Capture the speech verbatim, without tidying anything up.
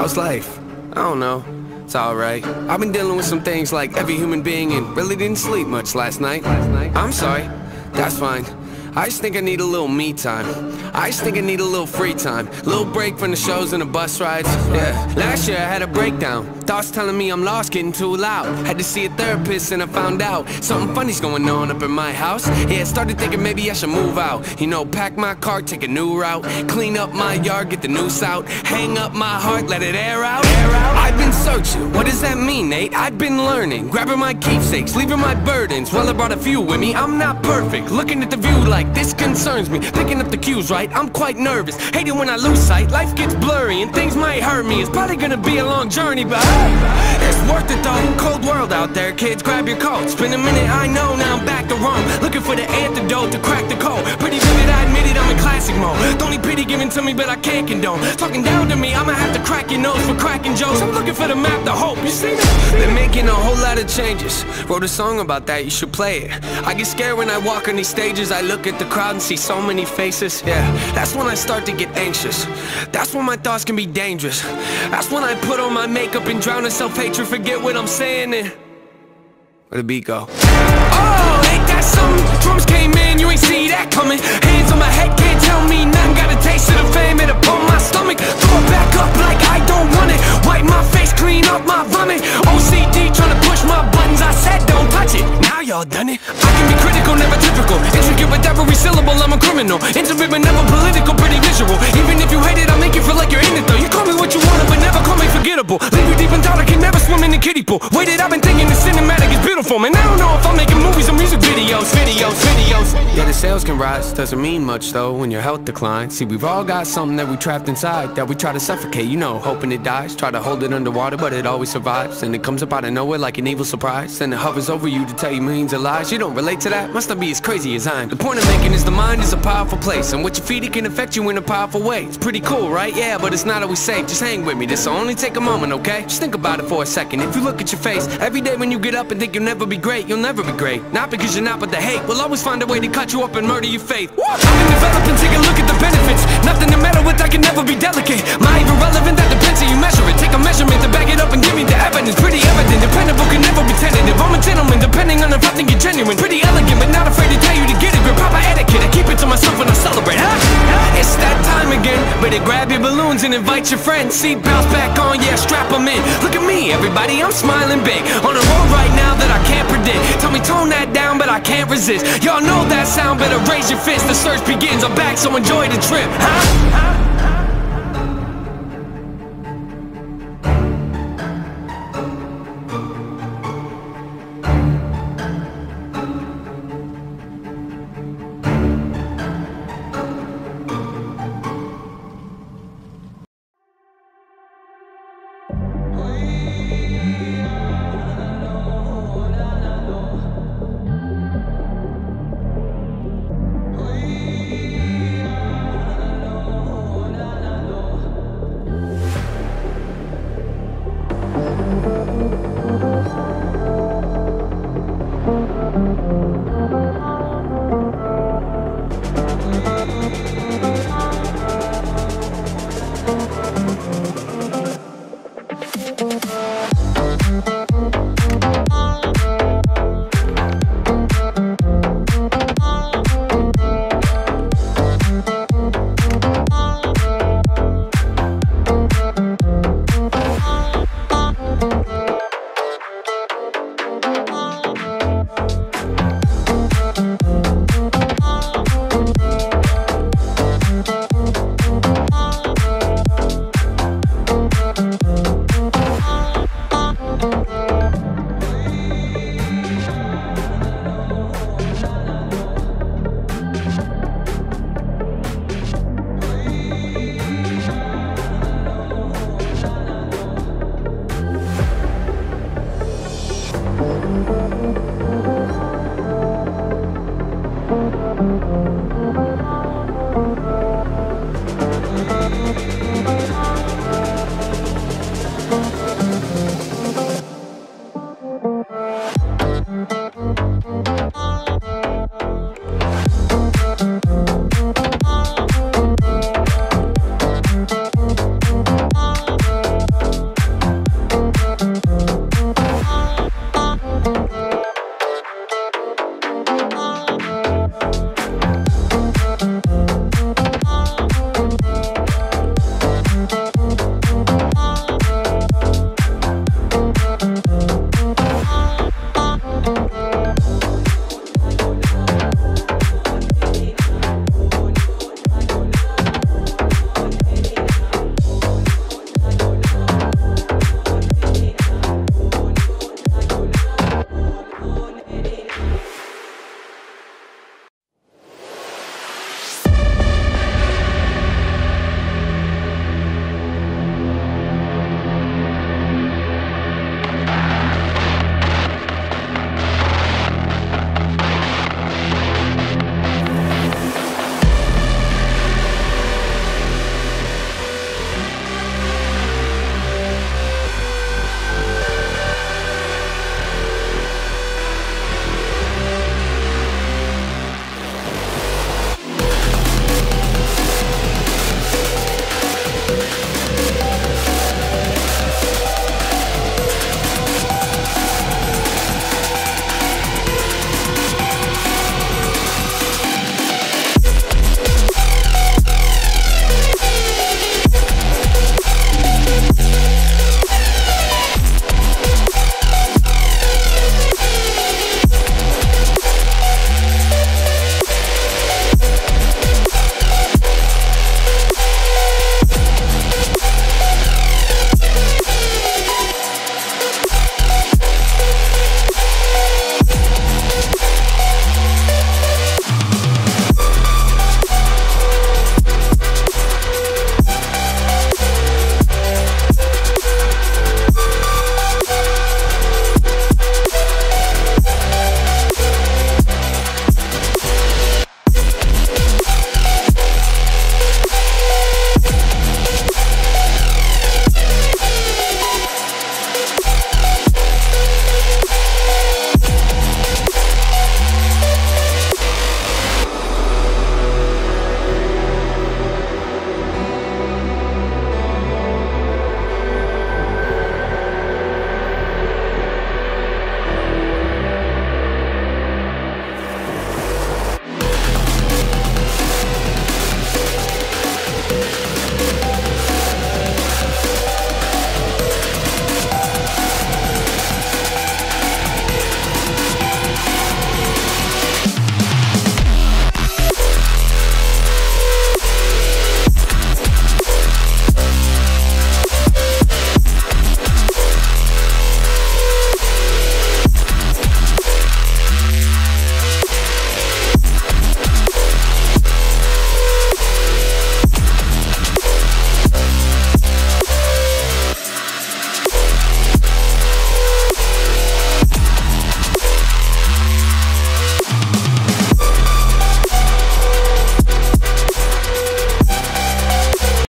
How's life? I don't know. It's alright. I've been dealing with some things like every human being and really didn't sleep much last night. I'm sorry. That's fine. I just think I need a little me time. I just think I need a little free time. Little break from the shows and the bus rides. Yeah. Last year I had a breakdown. Thoughts telling me I'm lost, getting too loud. Had to see a therapist and I found out something funny's going on up in my house. Yeah, started thinking maybe I should move out. You know, pack my car, take a new route. Clean up my yard, get the noose out. Hang up my heart, let it air out. Air out. I've been searching, what does that mean, Nate? I've been learning, grabbing my keepsakes, leaving my burdens. Well, I brought a few with me, I'm not perfect. Looking at the view like this concerns me. Picking up the cues right, I'm quite nervous. Hate it when I lose sight, life gets blurry and things might hurt me. It's probably gonna be a long journey, but hey, it's worth it though. Cold world out there, kids, grab your coats. Been a minute, I know, now I'm back to Rome. Looking for the antidote to crack the code. Pretty vivid, I admit it, I'm in classic mode. Don't need pity given to me, but I can't condone. Talking down to me, I'ma have to crack your nose for cracking jokes. I'm looking for the map, the hope, you see that? Been making a whole lot of changes. Wrote a song about that, you should play it. I get scared when I walk on these stages. I look at the crowd and see so many faces. Yeah, that's when I start to get anxious. That's when my thoughts can be dangerous. That's when I put on my makeup and drown in self-hatred. Forget what I'm saying and where the beat go? Oh, ain't that something? Drums came in, you ain't see that coming. Hands on my head, can't tell me nothing. Got a taste of the fame, it upon my stomach. Throw it back up like I don't want it. Wipe my face, clean up my vomit. O C D trying to push my buttons. I said don't touch it, now y'all done it. I can be critical, never typical. Intricate with every syllable, I'm a criminal. Intimate but never political, pretty visual. Even if you hate it, I'll make you feel like you're in it though. You call me what you want, but never call me forgettable. Leave you deep in thought, I can never swim in the kiddie pool. Waited, I've been thinking the cinematic is beautiful. Man, I don't know if I'm making movies or music videos, videos, videos. Yeah, the sales can rise, doesn't mean much though when your health declines. See, we've all got something that we trapped inside that we try to suffocate, you know, hoping it dies. Try to hold it underwater, but it always survives. And it comes up out of nowhere like an evil surprise. And it hovers over you to tell you millions of lies. You don't relate to that? Must not be as crazy as I am. The point I'm making is the mind is a powerful place, and what you feed it can affect you in a powerful way. It's pretty cool, right? Yeah, but it's not always safe. Just hang with me, this'll only take a moment, okay? Just think about it for a second. If you look at your face every day when you get up and think you'll never be great, you'll never be great. Not because you're not, but the hate will always find a way to cut you up and murder your faith. I can develop and take a look at the benefits. Nothing to meddle with, I can never be delicate. My even relevant, that depends how you measure it. Take a measurement to back it up and give me the evidence. Pretty evident, dependable, can never be tentative. I'm a gentleman, depending on if I think you're genuine. Pretty elegant, but not afraid to tell you to get it. Grip proper etiquette, I keep it to myself when I celebrate, huh? It's that time again. Better grab your balloons and invite your friends. Seatbelts back on, yeah, strap them in. Look at me, everybody, I'm smiling big. On a road right now that I can't predict. Tell me tone that down, but I can't resist. Y'all know that sound, better raise your fist. The search begins, I'm back, so enjoy the trip, huh?